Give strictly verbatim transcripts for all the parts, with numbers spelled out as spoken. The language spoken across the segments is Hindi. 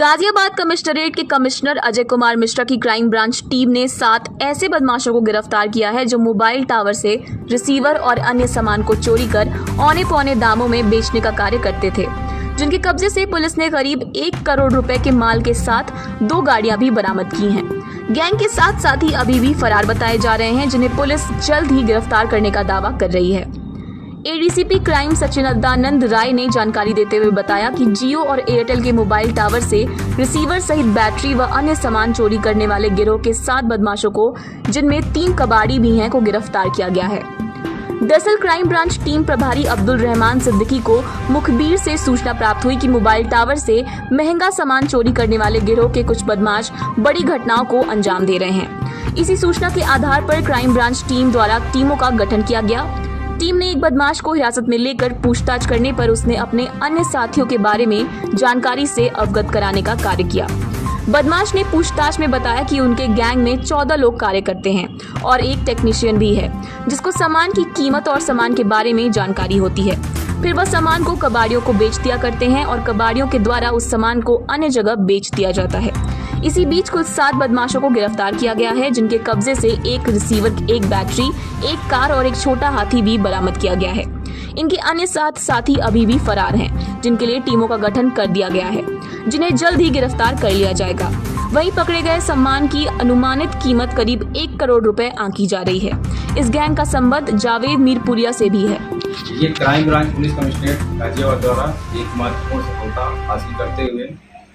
गाजियाबाद कमिश्नरेट के कमिश्नर अजय कुमार मिश्रा की क्राइम ब्रांच टीम ने सात ऐसे बदमाशों को गिरफ्तार किया है जो मोबाइल टावर से रिसीवर और अन्य सामान को चोरी कर औने पौने दामों में बेचने का कार्य करते थे, जिनके कब्जे से पुलिस ने करीब एक करोड़ रुपए के माल के साथ दो गाड़ियां भी बरामद की हैं। गैंग के साथ साथ ही अभी भी फरार बताए जा रहे हैं, जिन्हें पुलिस जल्द ही गिरफ्तार करने का दावा कर रही है। एडीसीपी क्राइम सच्चिदानंद राय ने जानकारी देते हुए बताया कि जियो और एयरटेल के मोबाइल टावर से रिसीवर सहित बैटरी व अन्य सामान चोरी करने वाले गिरोह के सात बदमाशों को, जिनमें तीन कबाड़ी भी हैं, को गिरफ्तार किया गया है। दरअसल क्राइम ब्रांच टीम प्रभारी अब्दुल रहमान सिद्दीकी को मुखबिर से सूचना प्राप्त हुई कि मोबाइल टावर से महंगा सामान चोरी करने वाले गिरोह के कुछ बदमाश बड़ी घटनाओं को अंजाम दे रहे हैं। इसी सूचना के आधार पर क्राइम ब्रांच टीम द्वारा टीमों का गठन किया गया। टीम ने एक बदमाश को हिरासत में लेकर पूछताछ करने पर उसने अपने अन्य साथियों के बारे में जानकारी से अवगत कराने का कार्य किया। बदमाश ने पूछताछ में बताया कि उनके गैंग में चौदह लोग कार्य करते हैं और एक टेक्नीशियन भी है, जिसको सामान की कीमत और सामान के बारे में जानकारी होती है। फिर वह सामान को कबाड़ियों को बेच दिया करते हैं और कबाड़ियों के द्वारा उस सामान को अन्य जगह बेच दिया जाता है। इसी बीच कुल सात बदमाशों को गिरफ्तार किया गया है, जिनके कब्जे से एक रिसीवर, एक बैटरी, एक कार और एक छोटा हाथी भी बरामद किया गया है। इनके अन्य सात साथी अभी भी फरार हैं, जिनके लिए टीमों का गठन कर दिया गया है, जिन्हें जल्द ही गिरफ्तार कर लिया जाएगा। वहीं पकड़े गए सामान की अनुमानित कीमत करीब एक करोड़ रुपए आंकी जा रही है। इस गैंग का संबंध जावेद मीरपुरिया से भी है। ये crime branch police commissionerate Ghaziabad द्वारा एक महत्वपूर्ण सफलता हासिल करते हुए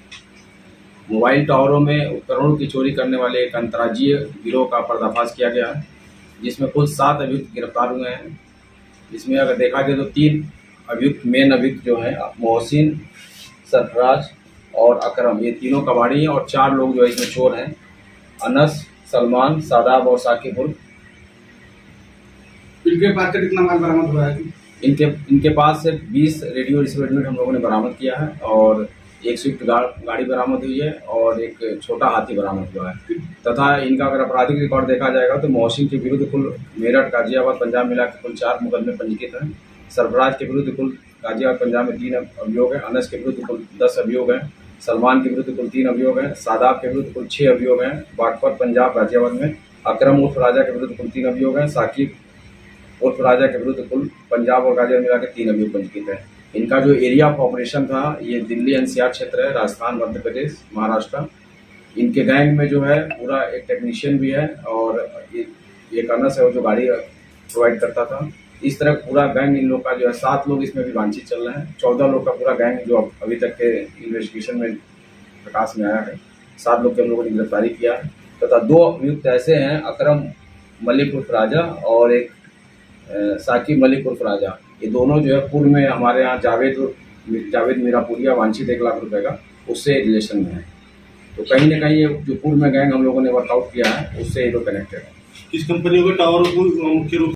मोबाइल टावरों में उपकरणों की चोरी करने वाले एक अंतर्राज्यीय गिरोह का पर्दाफाश किया गया है, जिसमें कुल सात अभियुक्त गिरफ्तार हुए हैं। इसमें अगर देखा जाए तो तीन अभियुक्त मेन अभियुक्त जो है मोहसिन, सरफराज और अकरम, ये तीनों कबाड़ी हैं और चार लोग जो है इसमें चोर हैं, अनस, सलमान, सादाब और साकिब। इनके पास से कितना माल बरामद हुआ है? इनके इनके पास से बीस रेडियो रिसीवर यूनिट हम लोगों ने बरामद किया है और एक स्विफ्ट गाड़ी बरामद हुई है और एक छोटा हाथी बरामद हुआ है। तथा इनका अगर आपराधिक रिकॉर्ड देखा जाएगा तो मोहसिन के विरुद्ध कुल मेरठ, गाजियाबाद, पंजाब मिला के कुल चार मुकदमे पंजीकृत हैं। सरफराज के विरुद्ध कुल गाजियाबाद, पंजाब में तीन अभियोग हैं। अनस के विरुद्ध कुल दस अभियोग हैं। सलमान के विरुद्ध कुल तीन अभियोग हैं। सादाब के विरुद्ध कुल छह अभियोग हैं बागपत, पंजाब, गाजियाबाद में। अकरम उर्फ राजा के विरुद्ध कुल तीन अभियोग हैं। साकिब उर्फ राजा के विरुद्ध कुल पंजाब और गाजियाबाद मिला के तीन अभियोग पंजीकृत हैं। इनका जो एरिया ऑफ ऑपरेशन था ये दिल्ली एनसीआर क्षेत्र है, राजस्थान, मध्य प्रदेश, महाराष्ट्र। इनके गैंग में जो है पूरा एक टेक्नीशियन भी है और एक अनस है वो जो गाड़ी प्रोवाइड करता था। इस तरह पूरा गैंग इन लोग का जो है सात लोग इसमें भी वांछित चल रहे हैं। चौदह लोग का पूरा गैंग जो अभी तक के इन्वेस्टिगेशन में प्रकाश में आया है। सात लोग के हम लोगों ने गिरफ्तारी किया है तथा दो अभियुक्त ऐसे हैं, अकरम मलिक उर्फ राजा और एक साकिब मलिक उर्फ राजा। ये दोनों जो है पूर्व में हमारे यहाँ जावेद जावेद मीरापुरिया वांछित एक लाख रुपए का उससे रिलेशन में है। तो कहीं ना कहीं ये जो पूर्व में गैंग हम लोगों ने वर्कआउट किया है उससे ये लोग कनेक्टेड है। किस कंपनी का टावर मुख्य रूप